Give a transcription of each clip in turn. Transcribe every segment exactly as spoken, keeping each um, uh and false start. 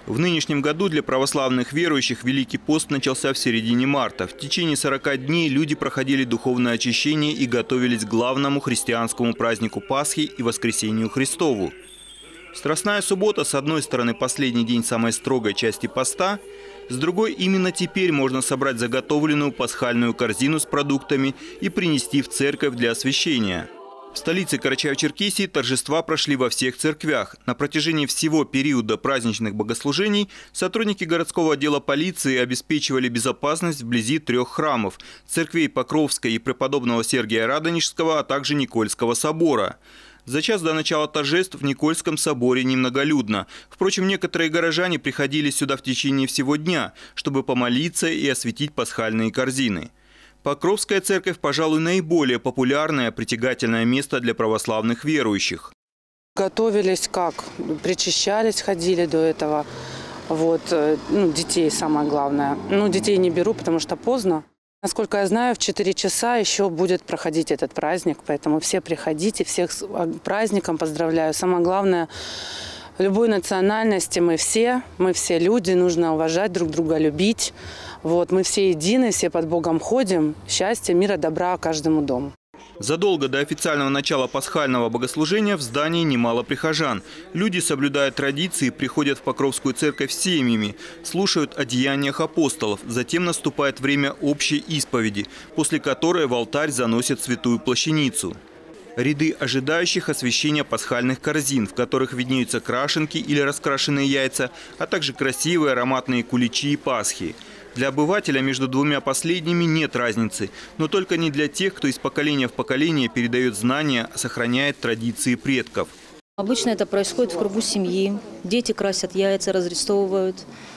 В нынешнем году для православных верующих Великий пост начался в середине марта. В течение сорока дней люди проходили духовное очищение и готовились к главному христианскому празднику Пасхи и Воскресению Христову. Страстная суббота, с одной стороны, последний день самой строгой части поста, с другой, именно теперь можно собрать заготовленную пасхальную корзину с продуктами и принести в церковь для освящения. В столице Карачаево-Черкесии торжества прошли во всех церквях. На протяжении всего периода праздничных богослужений сотрудники городского отдела полиции обеспечивали безопасность вблизи трех храмов – церквей Покровской и преподобного Сергия Радонежского, а также Никольского собора. За час до начала торжеств в Никольском соборе немноголюдно. Впрочем, некоторые горожане приходили сюда в течение всего дня, чтобы помолиться и осветить пасхальные корзины. Покровская церковь, пожалуй, наиболее популярное, притягательное место для православных верующих. Готовились как? Причащались, ходили до этого. Вот. Ну, детей самое главное. Ну, детей не беру, потому что поздно. Насколько я знаю, в четыре часа еще будет проходить этот праздник, поэтому все приходите, всех с праздником поздравляю. Самое главное, любой национальности мы все, мы все люди, нужно уважать друг друга, любить. Вот, мы все едины, все под Богом ходим. Счастья, мира, добра каждому дому. Задолго до официального начала пасхального богослужения в здании немало прихожан. Люди, соблюдая традиции, приходят в Покровскую церковь с семьями, слушают о деяниях апостолов. Затем наступает время общей исповеди, после которой в алтарь заносят святую плащаницу. Ряды ожидающих освящения пасхальных корзин, в которых виднеются крашенки или раскрашенные яйца, а также красивые ароматные куличи и пасхи. Для обывателя между двумя последними нет разницы, но только не для тех, кто из поколения в поколение передает знания, сохраняет традиции предков. Обычно это происходит в кругу семьи. Дети красят яйца, разрисовывают.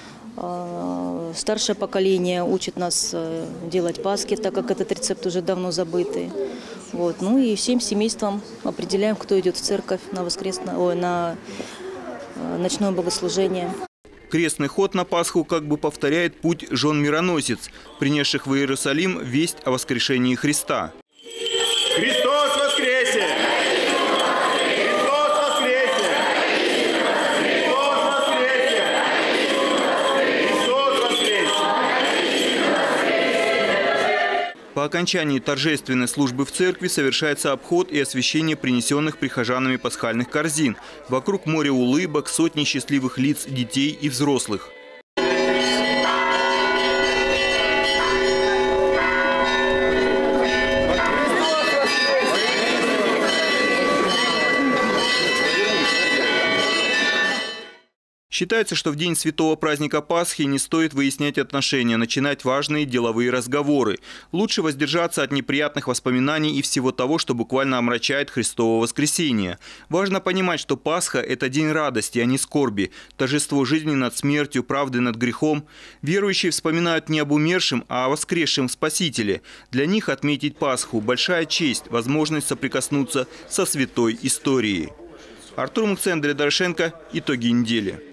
Старшее поколение учит нас делать пасхи, так как этот рецепт уже давно забытый. Вот. Ну и всем семейством определяем, кто идет в церковь на, воскресное, ой, на ночное богослужение. Крестный ход на Пасху как бы повторяет путь жен-мироносец, принесших в Иерусалим весть о воскрешении Христа. Христос воскресе! Христос воскресе! Христос воскресе! Христос воскресе! По окончании торжественной службы в церкви совершается обход и освящение принесенных прихожанами пасхальных корзин. Вокруг моря улыбок, сотни счастливых лиц детей и взрослых. Считается, что в день святого праздника Пасхи не стоит выяснять отношения, начинать важные деловые разговоры. Лучше воздержаться от неприятных воспоминаний и всего того, что буквально омрачает Христово воскресение. Важно понимать, что Пасха – это день радости, а не скорби, торжество жизни над смертью, правды над грехом. Верующие вспоминают не об умершем, а о воскресшем Спасителе. Для них отметить Пасху – большая честь, возможность соприкоснуться со святой историей. Артур Мухцен, Андрей Дорошенко. Итоги недели.